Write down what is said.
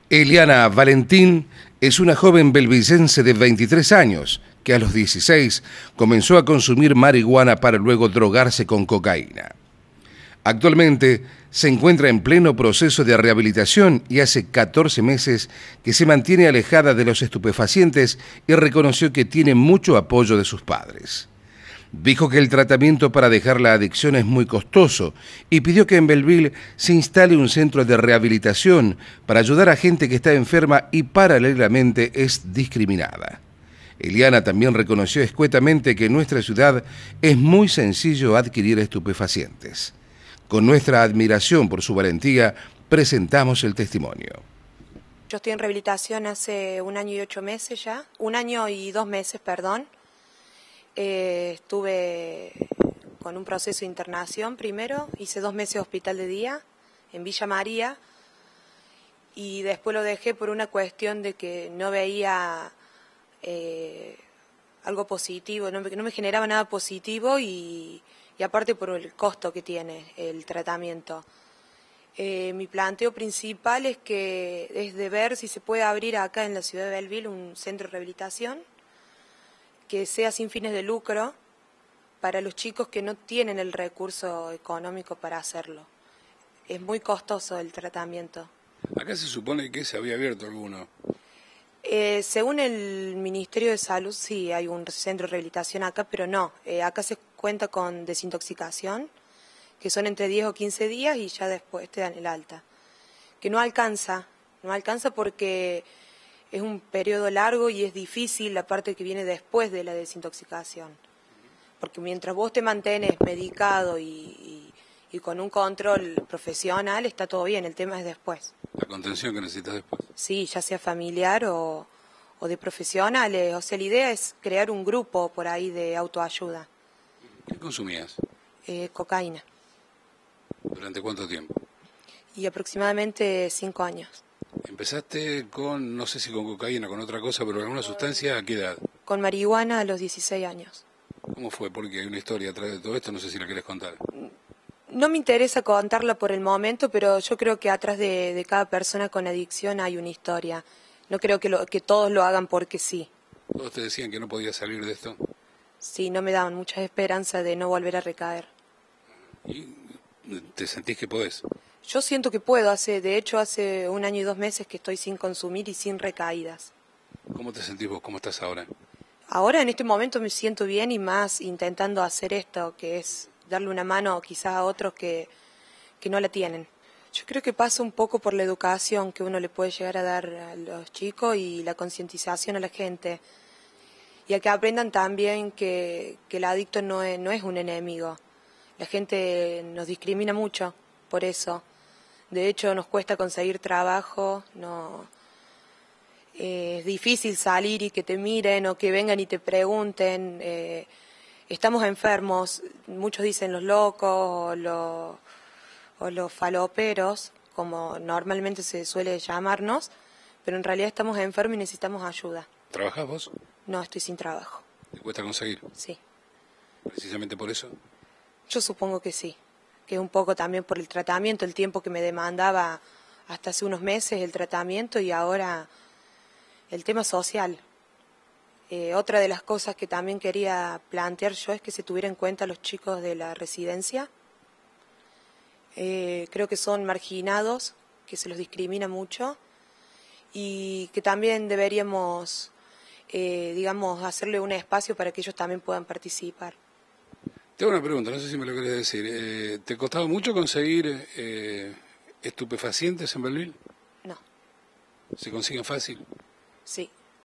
Eliana Valentín es una joven belvicense de 23 años que a los 16 comenzó a consumir marihuana para luego drogarse con cocaína. Actualmente se encuentra en pleno proceso de rehabilitación y hace 14 meses que se mantiene alejada de los estupefacientes y reconoció que tiene mucho apoyo de sus padres. Dijo que el tratamiento para dejar la adicción es muy costoso y pidió que en Bellville se instale un centro de rehabilitación para ayudar a gente que está enferma y paralelamente es discriminada. Eliana también reconoció escuetamente que en nuestra ciudad es muy sencillo adquirir estupefacientes. Con nuestra admiración por su valentía, presentamos el testimonio. Yo estoy en rehabilitación hace 1 año y 8 meses ya, 1 año y 2 meses, perdón. Estuve con un proceso de internación primero, hice 2 meses de hospital de día en Villa María y después lo dejé por una cuestión de que no veía algo positivo, no me generaba nada positivo y aparte por el costo que tiene el tratamiento. Mi planteo principal es de ver si se puede abrir acá en la ciudad de Bellville un centro de rehabilitación que sea sin fines de lucro para los chicos que no tienen el recurso económico para hacerlo. Es muy costoso el tratamiento. Acá se supone que se había abierto alguno. Según el Ministerio de Salud sí hay un centro de rehabilitación acá, pero no. Acá se cuenta con desintoxicación, que son entre 10 o 15 días y ya después te dan el alta. Que no alcanza porque es un periodo largo y es difícil la parte que viene después de la desintoxicación. Porque mientras vos te mantenés medicado y con un control profesional está todo bien, el tema es después. ¿La contención que necesitas después? Sí, ya sea familiar o de profesionales. O sea, la idea es crear un grupo por ahí de autoayuda. ¿Qué consumías? Cocaína. ¿Durante cuánto tiempo? Y aproximadamente 5 años. Empezaste con, no sé si con cocaína, con otra cosa, pero alguna sustancia, ¿a qué edad? Con marihuana a los 16 años. ¿Cómo fue? Porque hay una historia atrás de todo esto, no sé si la querés contar. No me interesa contarla por el momento, pero yo creo que atrás de cada persona con adicción hay una historia. No creo que todos lo hagan porque sí. ¿Todos te decían que no podías salir de esto? Sí, no me daban muchas esperanzas de no volver a recaer. ¿Y te sentís que podés? Yo siento que puedo. De hecho, hace 1 año y 2 meses que estoy sin consumir y sin recaídas. ¿Cómo te sentís vos? ¿Cómo estás ahora? Ahora, en este momento, me siento bien y más intentando hacer esto, que es darle una mano quizás a otros que no la tienen. Yo creo que pasa un poco por la educación que uno le puede llegar a dar a los chicos y la concientización a la gente. Y a que aprendan también que el adicto no es un enemigo. La gente nos discrimina mucho por eso. De hecho, nos cuesta conseguir trabajo, es difícil salir y que te miren o que vengan y te pregunten. Estamos enfermos, muchos dicen los locos o los faloperos, como normalmente se suele llamarnos, pero en realidad estamos enfermos y necesitamos ayuda. ¿Trabajás vos? No, estoy sin trabajo. ¿Te cuesta conseguir? Sí. ¿Precisamente por eso? Yo supongo que sí, que un poco también por el tratamiento, el tiempo que me demandaba hasta hace unos meses el tratamiento y ahora el tema social. Otra de las cosas que también quería plantear yo es que se tuviera en cuenta a los chicos de la residencia. Creo que son marginados, que se los discrimina mucho y que también deberíamos, hacerle un espacio para que ellos también puedan participar. Tengo una pregunta, no sé si me lo querés decir. ¿Te costaba mucho conseguir estupefacientes en Bellville? No. ¿Se consiguen fácil? Sí.